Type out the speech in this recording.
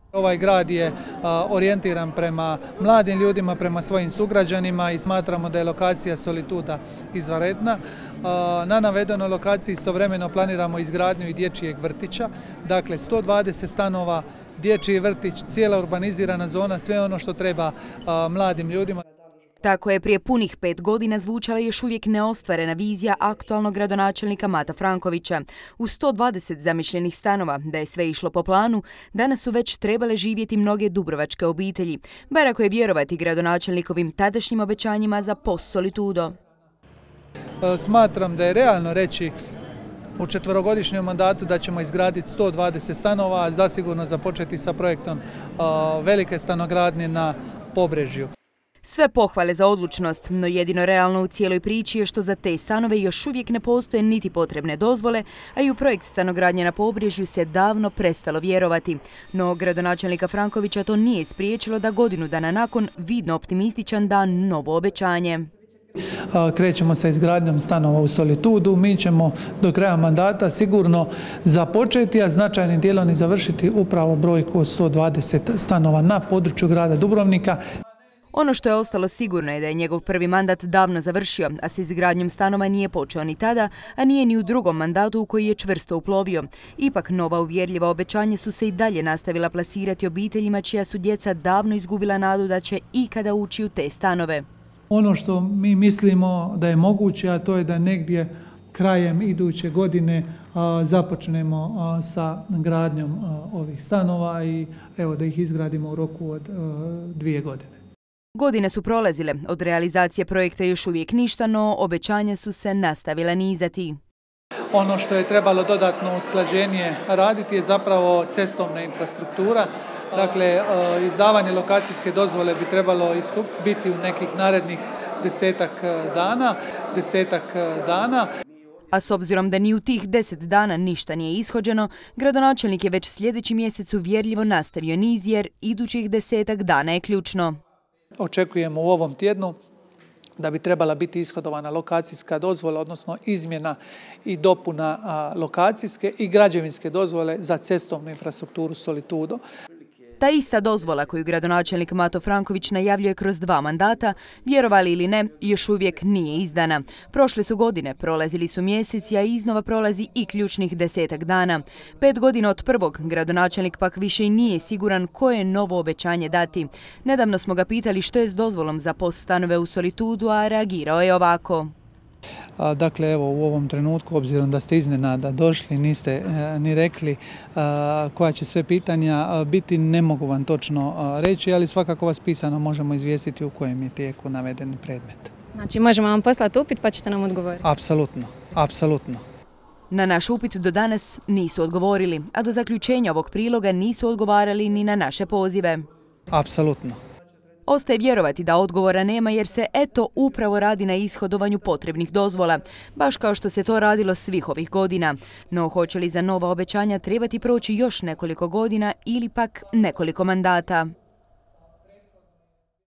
Ovaj grad je orijentiran prema mladim ljudima, prema svojim sugrađanima i smatramo da je lokacija Solituda izvanredna. Na navedenoj lokaciji istovremeno planiramo izgradnju i dječjeg vrtića, dakle 120 stanova, dječji vrtić, cijela urbanizirana zona, sve ono što treba mladim ljudima. Tako je prije punih 5 godina zvučala još uvijek neostvarena vizija aktualnog gradonačelnika Mata Frankovića. U 120 zamišljenih stanova, da je sve išlo po planu, danas su već trebale živjeti mnoge dubrovačke obitelji, bar ako je vjerovati gradonačelnikovim tadašnjim obećanjima za POS Solitudo. Smatram da je realno reći u 4-godišnjem mandatu da ćemo izgraditi 120 stanova, a zasigurno započeti sa projektom velike stanogradnje na Pobrežju. Sve pohvale za odlučnost, no jedino realno u cijeloj priči je što za te stanove još uvijek ne postoje niti potrebne dozvole, a i u projekt stanogradnje na Pobrežju se davno prestalo vjerovati. No gradonačelnika Frankovića to nije spriječilo da godinu dana nakon vidno optimističan da novo obećanje. Krećemo sa izgradnjom stanova u Solitudu. Mi ćemo do kraja mandata sigurno započeti, a značajnim dijelom i završiti upravo brojku od 120 stanova na području grada Dubrovnika. Ono što je ostalo sigurno je da je njegov prvi mandat davno završio, a s izgradnjom stanova nije počeo ni tada, a nije ni u drugom mandatu u koji je čvrsto uplovio. Ipak nova uvjerljiva obećanja su se i dalje nastavila plasirati obiteljima čija su djeca davno izgubila nadu da će ikada ući u te stanove. Ono što mi mislimo da je moguće, a to je da negdje krajem iduće godine započnemo sa gradnjom ovih stanova i evo da ih izgradimo u roku od 2 godine. Godine su prolazile, od realizacije projekta još uvijek ništa, no obećanja su se nastavila nizati. Ono što je trebalo dodatno usklađenije raditi je zapravo cestovna infrastruktura. Dakle, izdavanje lokacijske dozvole bi trebalo biti u nekih narednih 10-ak dana. A s obzirom da ni u tih 10 dana ništa nije ishođeno, gradonačelnik je već sljedeći mjesec uvjerljivo nastavio niz jer idućih 10-ak dana je ključno. Očekujemo u ovom tjednu da bi trebala biti ishodovana lokacijska dozvola, odnosno izmjena i dopuna lokacijske i građevinske dozvole za cestovnu infrastrukturu Solitudo. Ta ista dozvola koju gradonačelnik Mato Franković najavljuje kroz 2 mandata, vjerovali ili ne, još uvijek nije izdana. Prošle su godine, prolazili su mjeseci, a iznova prolazi i ključnih 10-ak dana. 5 godina od prvog, gradonačelnik pak više i nije siguran koje novo obećanje dati. Nedavno smo ga pitali što je s dozvolom za POS stanove u Solitudu, a reagirao je ovako. Dakle, evo u ovom trenutku, obzirom da ste iznenada došli, niste ni rekli koja će sve pitanja biti, ne mogu vam točno reći, ali svakako vas pisano možemo izvijestiti u kojem je tijeku naveden predmet. Znači možemo vam poslati upit pa ćete nam odgovoriti? Apsolutno. Na naš upit do danas nisu odgovorili, a do zaključenja ovog priloga nisu odgovarali ni na naše pozive. Apsolutno. Ostaje vjerovati da odgovora nema jer se upravo radi na ishodovanju potrebnih dozvola, baš kao što se to radilo svih ovih godina. No hoće li za nova obećanja trebati proći još nekoliko godina ili pak nekoliko mandata?